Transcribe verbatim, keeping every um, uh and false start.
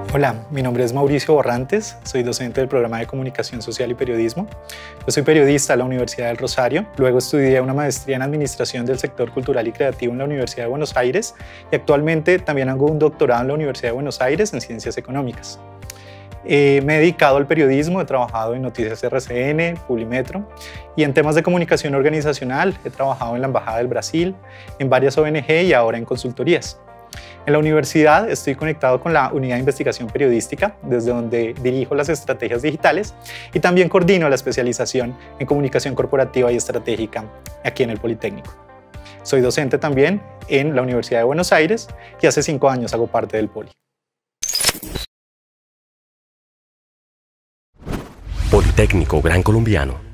Hola, mi nombre es Mauricio Borrantes, soy docente del programa de Comunicación Social y Periodismo. Yo soy periodista de la Universidad del Rosario, luego estudié una maestría en Administración del Sector Cultural y Creativo en la Universidad de Buenos Aires y actualmente también hago un doctorado en la Universidad de Buenos Aires en Ciencias Económicas. Eh, me he dedicado al periodismo, he trabajado en Noticias R C N, Publimetro y en temas de comunicación organizacional he trabajado en la Embajada del Brasil, en varias O N G y ahora en consultorías. En la universidad estoy conectado con la Unidad de Investigación Periodística, desde donde dirijo las estrategias digitales y también coordino la especialización en comunicación corporativa y estratégica aquí en el Politécnico. Soy docente también en la Universidad de Buenos Aires y hace cinco años hago parte del Poli. Politécnico Gran Colombiano.